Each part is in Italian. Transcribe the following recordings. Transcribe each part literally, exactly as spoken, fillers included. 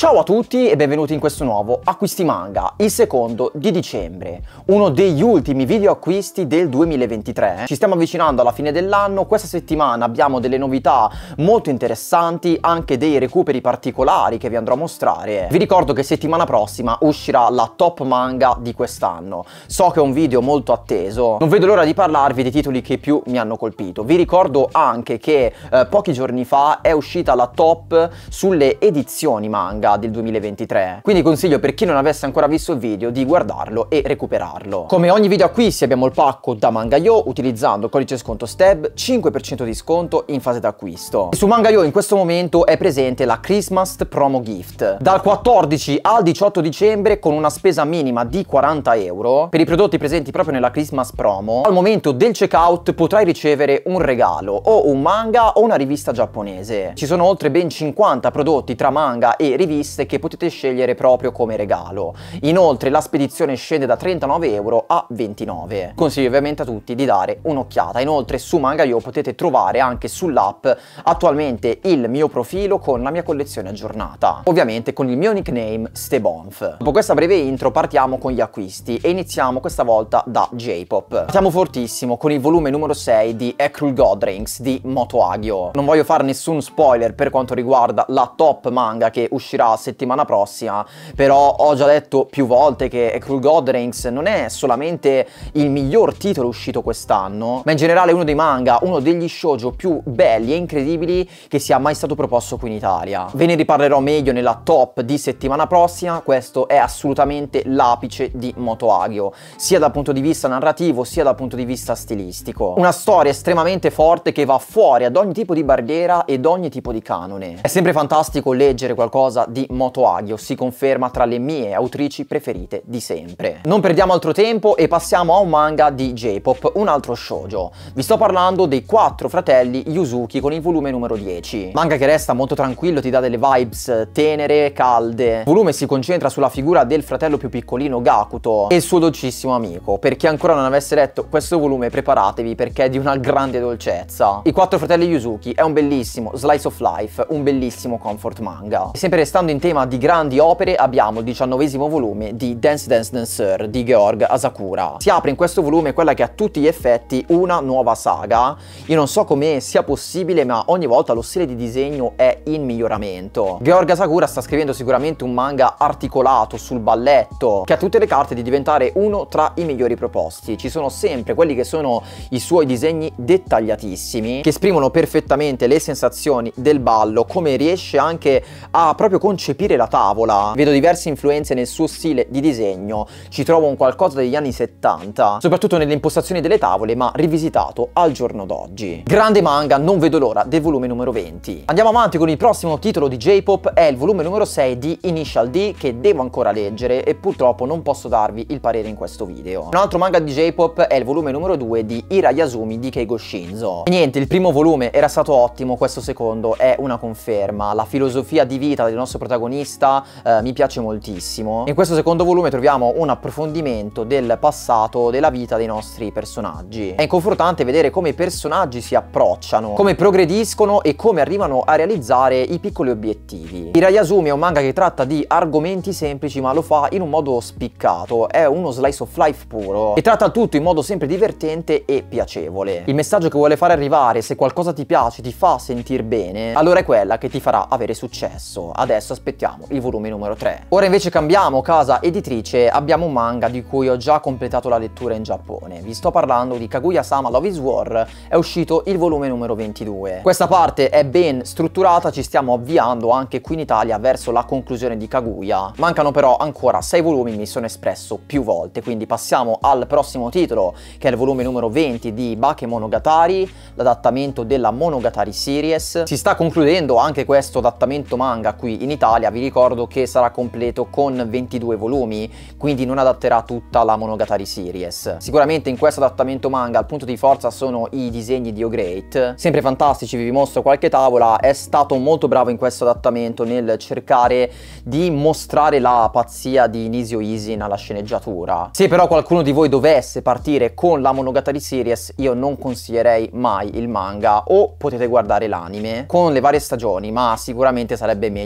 Ciao a tutti e benvenuti in questo nuovo Acquisti Manga, il secondo di dicembre, uno degli ultimi video acquisti del duemilaventitré. Ci stiamo avvicinando alla fine dell'anno, questa settimana abbiamo delle novità molto interessanti, anche dei recuperi particolari che vi andrò a mostrare. Vi ricordo che settimana prossima uscirà la top manga di quest'anno. So che è un video molto atteso, non vedo l'ora di parlarvi dei titoli che più mi hanno colpito. Vi ricordo anche che eh, pochi giorni fa è uscita la top sulle edizioni manga del duemilaventitré, quindi consiglio per chi non avesse ancora visto il video di guardarlo e recuperarlo. Come ogni video acquisti abbiamo il pacco da Mangaio, utilizzando il codice sconto S T E B, cinque per cento di sconto in fase d'acquisto. Su Mangaio in questo momento è presente la Christmas Promo Gift dal quattordici al diciotto dicembre, con una spesa minima di quaranta euro per i prodotti presenti proprio nella Christmas Promo. Al momento del checkout potrai ricevere un regalo, o un manga o una rivista giapponese. Ci sono oltre ben cinquanta prodotti tra manga e riviste che potete scegliere proprio come regalo. Inoltre la spedizione scende da trentanove euro a ventinove. Consiglio ovviamente a tutti di dare un'occhiata. Inoltre su Mangaio potete trovare anche sull'app attualmente il mio profilo con la mia collezione aggiornata, ovviamente con il mio nickname Stebonf. Dopo questa breve intro partiamo con gli acquisti e iniziamo questa volta da J-Pop. Partiamo fortissimo con il volume numero sei di Ecruel Godrings di Moto Hagio. Non voglio fare nessun spoiler per quanto riguarda la top manga che uscirà settimana prossima, però ho già detto più volte che Ecruel Godrings non è solamente il miglior titolo uscito quest'anno, ma in generale uno dei manga, uno degli shoujo più belli e incredibili che sia mai stato proposto qui in Italia. Ve ne riparlerò meglio nella top di settimana prossima. Questo è assolutamente l'apice di Moto Hagio, sia dal punto di vista narrativo sia dal punto di vista stilistico. Una storia estremamente forte che va fuori ad ogni tipo di barriera ed ogni tipo di canone. È sempre fantastico leggere qualcosa di Moto Hagio, si conferma tra le mie autrici preferite di sempre. Non perdiamo altro tempo e passiamo a un manga di J-Pop, un altro shoujo. Vi sto parlando dei quattro fratelli Yuzuki con il volume numero dieci. Manga che resta molto tranquillo, ti dà delle vibes tenere, calde. Il volume si concentra sulla figura del fratello più piccolino Gakuto e il suo dolcissimo amico. Per chi ancora non avesse letto questo volume, preparatevi perché è di una grande dolcezza. I quattro fratelli Yuzuki è un bellissimo slice of life, un bellissimo comfort manga. E sempre restando in tema di grandi opere abbiamo il diciannovesimo volume di Dance Dance Dancer di Georg Asakura. Si apre in questo volume quella che a tutti gli effetti una nuova saga. Io non so come sia possibile, ma ogni volta lo stile di disegno è in miglioramento. Georg Asakura sta scrivendo sicuramente un manga articolato sul balletto che ha tutte le carte di diventare uno tra i migliori proposti. Ci sono sempre quelli che sono i suoi disegni dettagliatissimi che esprimono perfettamente le sensazioni del ballo, come riesce anche a proprio concepire la tavola. Vedo diverse influenze nel suo stile di disegno, ci trovo un qualcosa degli anni settanta, soprattutto nelle impostazioni delle tavole, ma rivisitato al giorno d'oggi. Grande manga, non vedo l'ora del volume numero venti. Andiamo avanti con il prossimo titolo di J-Pop, è il volume numero sei di Initial D, che devo ancora leggere e purtroppo non posso darvi il parere in questo video. Un altro manga di J-Pop è il volume numero due di Hirayasumi di Keigo Shinzo. E niente, il primo volume era stato ottimo, questo secondo è una conferma. La filosofia di vita del nostro protagonista eh, mi piace moltissimo. In questo secondo volume troviamo un approfondimento del passato, della vita dei nostri personaggi. È inconfortante vedere come i personaggi si approcciano, come progrediscono e come arrivano a realizzare i piccoli obiettivi. Hirayasumi è un manga che tratta di argomenti semplici ma lo fa in un modo spiccato, è uno slice of life puro e tratta il tutto in modo sempre divertente e piacevole. Il messaggio che vuole fare arrivare, se qualcosa ti piace, ti fa sentir bene, allora è quella che ti farà avere successo. Adesso aspettiamo il volume numero tre. Ora invece cambiamo casa editrice, abbiamo un manga di cui ho già completato la lettura in Giappone. Vi sto parlando di Kaguya-sama Love is War, è uscito il volume numero ventidue. Questa parte è ben strutturata, ci stiamo avviando anche qui in Italia verso la conclusione di Kaguya. Mancano però ancora sei volumi, mi sono espresso più volte, quindi passiamo al prossimo titolo, che è il volume numero venti di Bakemonogatari, l'adattamento della Monogatari Series. Si sta concludendo anche questo adattamento manga qui in Italia. Vi ricordo che sarà completo con ventidue volumi, quindi non adatterà tutta la Monogatari Series. Sicuramente in questo adattamento manga il punto di forza sono i disegni di O-Great, sempre fantastici. Vi mostro qualche tavola. È stato molto bravo in questo adattamento nel cercare di mostrare la pazzia di Nisio Isin alla sceneggiatura. Se però qualcuno di voi dovesse partire con la Monogatari Series, io non consiglierei mai il manga, o potete guardare l'anime con le varie stagioni, ma sicuramente sarebbe meglio leggere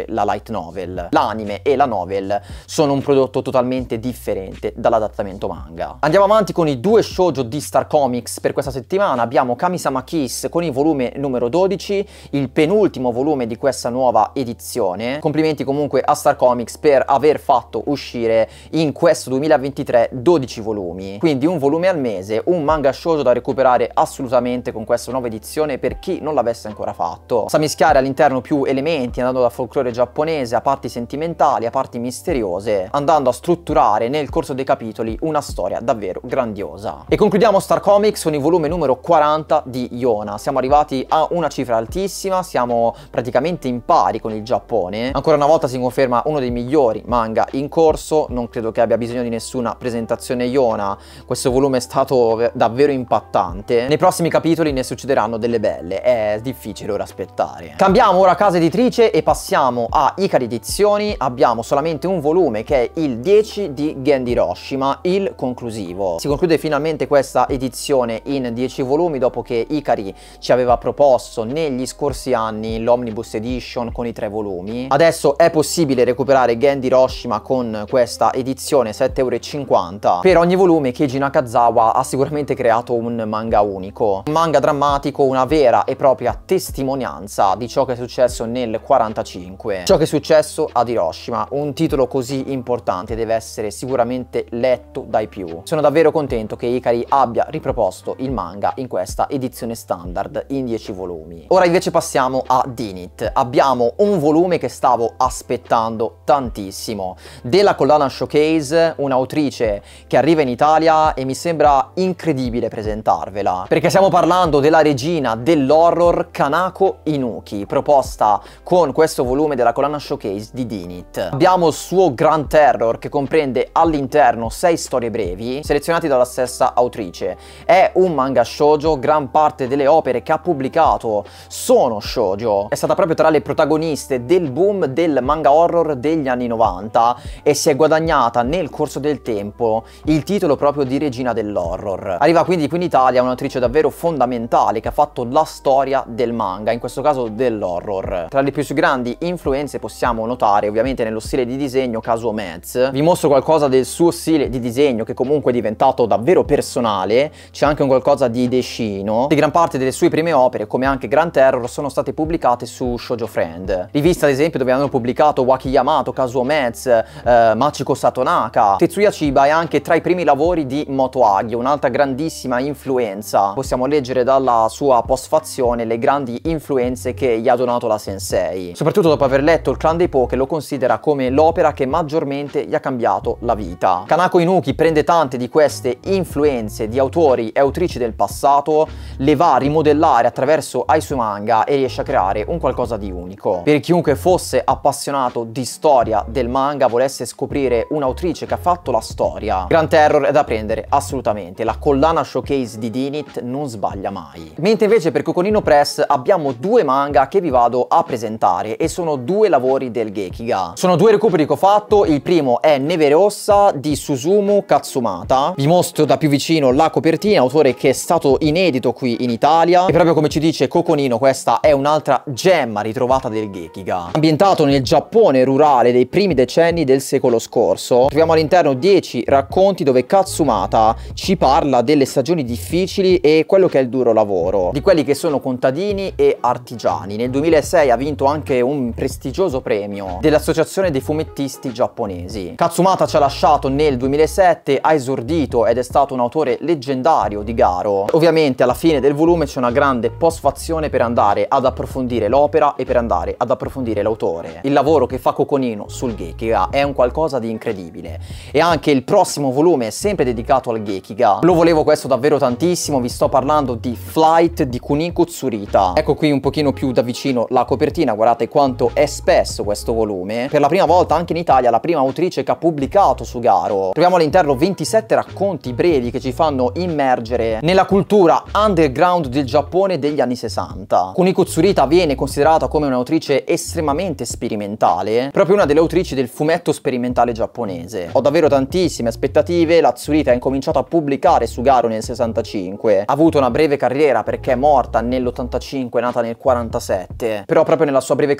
leggere la light novel. L'anime e la novel sono un prodotto totalmente differente dall'adattamento manga. Andiamo avanti con i due shoujo di Star Comics per questa settimana. Abbiamo Kami-sama Kiss con il volume numero dodici, il penultimo volume di questa nuova edizione. Complimenti comunque a Star Comics per aver fatto uscire in questo duemilaventitré dodici volumi, quindi un volume al mese, un manga shoujo da recuperare assolutamente con questa nuova edizione per chi non l'avesse ancora fatto. Sa mischiare all'interno più elementi, andando dal folklore giapponese a parti sentimentali, a parti misteriose, andando a strutturare nel corso dei capitoli una storia davvero grandiosa. E concludiamo Star Comics con il volume numero quaranta di Yona. Siamo arrivati a una cifra altissima, siamo praticamente in pari con il Giappone. Ancora una volta si conferma uno dei migliori manga in corso, non credo che abbia bisogno di nessuna presentazione Yona, questo volume è stato davvero impattante. Nei prossimi capitoli ne succederanno delle belle, è difficile ora aspettare. Cambiamo ora casa editrice e passiamo a Ikari Edizioni. Abbiamo solamente un volume che è il dieci di Gen Hiroshima, il conclusivo. Si conclude finalmente questa edizione in dieci volumi dopo che Ikari ci aveva proposto negli scorsi anni l'Omnibus Edition con i tre volumi. Adesso è possibile recuperare Gen Hiroshima con questa edizione sette euro e cinquanta. Per ogni volume Keiji Nakazawa ha sicuramente creato un manga unico, un manga drammatico, una vera e propria testimonianza di ciò che è successo nel quarantacinque, ciò che è successo ad Hiroshima. Un titolo così importante deve essere sicuramente letto dai più. Sono davvero contento che Ikari abbia riproposto il manga in questa edizione standard in dieci volumi. Ora invece passiamo a Dinit. Abbiamo un volume che stavo aspettando tantissimo, della collana Showcase, un'autrice che arriva in Italia e mi sembra incredibile presentarvela, perché stiamo parlando della regina dell'horror Kanako Inuki, proposta con questo volume della collana Showcase di Dinit. Abbiamo il suo Grand Terror che comprende all'interno sei storie brevi selezionate dalla stessa autrice. È un manga shoujo, gran parte delle opere che ha pubblicato sono shoujo. È stata proprio tra le protagoniste del boom del manga horror degli anni novanta e si è guadagnata nel corso del tempo il titolo proprio di regina dell'horror. Arriva quindi qui in Italia un'autrice davvero fondamentale che ha fatto la storia del manga, in questo caso dell'horror. Tra le più grandi influenze possiamo notare ovviamente nello stile di disegno Kazuo Metz. Vi mostro qualcosa del suo stile di disegno che comunque è diventato davvero personale, c'è anche un qualcosa di Deschino. Di gran parte delle sue prime opere, come anche Grand Terror, sono state pubblicate su Shoujo Friend, rivista ad esempio dove hanno pubblicato Waki Yamato, Kazuo Metz, eh, Machiko Satonaka. Tetsuya Chiba è anche tra i primi lavori di Moto Hagi, un'altra grandissima influenza. Possiamo leggere dalla sua postfazione le grandi influenze che gli ha donato la sensei, soprattutto dopo aver letto il Clan dei Po, che lo considera come l'opera che maggiormente gli ha cambiato la vita. Kanako Inuki prende tante di queste influenze di autori e autrici del passato, le va a rimodellare attraverso ai suoi manga e riesce a creare un qualcosa di unico. Per chiunque fosse appassionato di storia del manga, volesse scoprire un'autrice che ha fatto la storia, Grand Terror è da prendere assolutamente. La collana Showcase di Dinit non sbaglia mai. Mentre invece per Coconino Press abbiamo due manga che vi vado a presentare e sono due lavori del Gekiga. Sono due recuperi che ho fatto. Il primo è Neve Rossa di Susumu Katsumata. Vi mostro da più vicino la copertina, autore che è stato inedito qui in Italia, e proprio come ci dice Coconino questa è un'altra gemma ritrovata del Gekiga. Ambientato nel Giappone rurale dei primi decenni del secolo scorso, troviamo all'interno dieci racconti dove Katsumata ci parla delle stagioni difficili e quello che è il duro lavoro di quelli che sono contadini e artigiani. Nel duemilasei ha vinto anche un prestigioso premio dell'Associazione dei Fumettisti Giapponesi. Katsumata ci ha lasciato nel duemilasette, ha esordito ed è stato un autore leggendario di Garo. Ovviamente alla fine del volume c'è una grande postfazione per andare ad approfondire l'opera e per andare ad approfondire l'autore. Il lavoro che fa Coconino sul Gekiga è un qualcosa di incredibile, e anche il prossimo volume è sempre dedicato al Gekiga. Lo volevo questo davvero tantissimo, vi sto parlando di Flight di Kuniko Tsurita. Ecco qui un pochino più da vicino la copertina, guardate quanto è spesso questo volume. Per la prima volta anche in Italia la prima autrice che ha pubblicato su Garo. Troviamo all'interno ventisette racconti brevi che ci fanno immergere nella cultura underground del Giappone degli anni sessanta. Kuniko Tsurita viene considerata come un'autrice estremamente sperimentale, proprio una delle autrici del fumetto sperimentale giapponese. Ho davvero tantissime aspettative. La Tsurita ha incominciato a pubblicare su Garo nel sessantacinque, ha avuto una breve carriera perché è morta nell'ottantacinque, nata nel quarantasette, però proprio nella sua breve carriera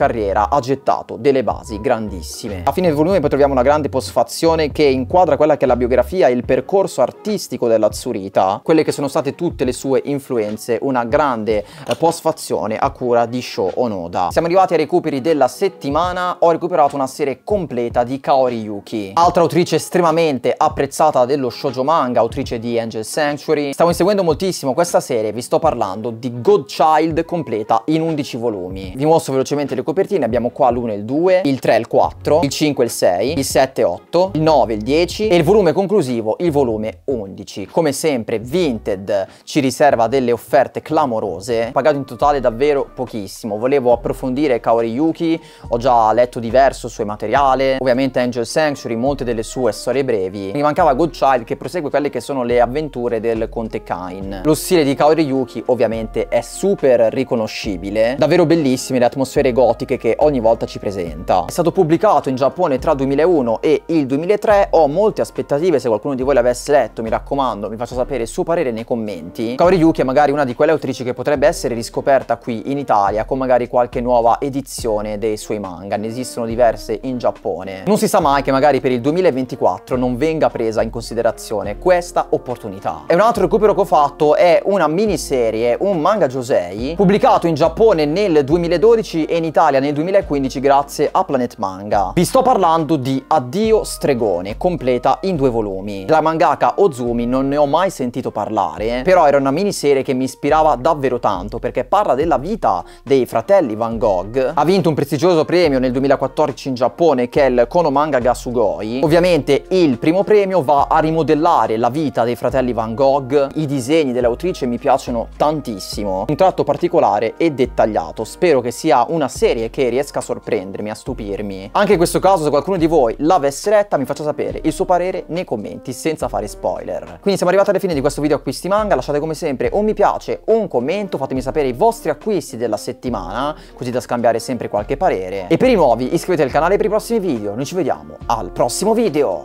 maniera ha gettato delle basi grandissime. A fine del volume poi troviamo una grande postfazione che inquadra quella che è la biografia e il percorso artistico della Tsurita, quelle che sono state tutte le sue influenze, una grande eh, postfazione a cura di Sho Onoda. Siamo arrivati ai recuperi della settimana, ho recuperato una serie completa di Kaori Yuki, altra autrice estremamente apprezzata dello shoujo manga, autrice di Angel Sanctuary. Stavo inseguendo moltissimo questa serie, vi sto parlando di Godchild completa in undici volumi. Vi mostro velocemente le copertine, abbiamo qua l'uno e il due, il tre e il quattro, il cinque e il sei, il sette e otto, il nove e il dieci e il volume conclusivo, il volume undici. Come sempre Vinted ci riserva delle offerte clamorose, pagato in totale davvero pochissimo. Volevo approfondire Kaori Yuki, ho già letto diverso sul suo materiale, ovviamente Angel Sanctuary, molte delle sue storie brevi. Mi mancava Godchild che prosegue quelle che sono le avventure del Conte Kain. Lo stile di Kaori Yuki ovviamente è super riconoscibile, davvero bellissime le atmosfere gotiche che ogni volta ci presenta. È stato pubblicato in Giappone tra duemilauno e il duemilatré, ho molte aspettative, se qualcuno di voi l'avesse letto mi raccomando mi faccia sapere il suo parere nei commenti. Kaori Yuki è magari una di quelle autrici che potrebbe essere riscoperta qui in Italia con magari qualche nuova edizione dei suoi manga, ne esistono diverse in Giappone. Non si sa mai che magari per il duemilaventiquattro non venga presa in considerazione questa opportunità. E un altro recupero che ho fatto è una miniserie, un manga josei, pubblicato in Giappone nel duemiladodici e in Italia nel duemilaquindici grazie a Planet Manga. Vi sto parlando di Addio Stregone, completa in due volumi. La mangaka Ozumi non ne ho mai sentito parlare, però era una miniserie che mi ispirava davvero tanto perché parla della vita dei fratelli Van Gogh. Ha vinto un prestigioso premio nel duemilaquattordici in Giappone che è il Kono Manga ga Sugoi. Ovviamente il primo premio va a rimodellare la vita dei fratelli Van Gogh. I disegni dell'autrice mi piacciono tantissimo, un tratto particolare e dettagliato. Spero che sia una serie che riesca a sorprendermi, a stupirmi. Anche in questo caso, se qualcuno di voi l'avesse letta, mi faccia sapere il suo parere nei commenti senza fare spoiler. Quindi siamo arrivati alla fine di questo video acquisti manga, lasciate come sempre un mi piace, un commento, fatemi sapere i vostri acquisti della settimana, così da scambiare sempre qualche parere. E per i nuovi iscrivetevi al canale per i prossimi video, noi ci vediamo al prossimo video!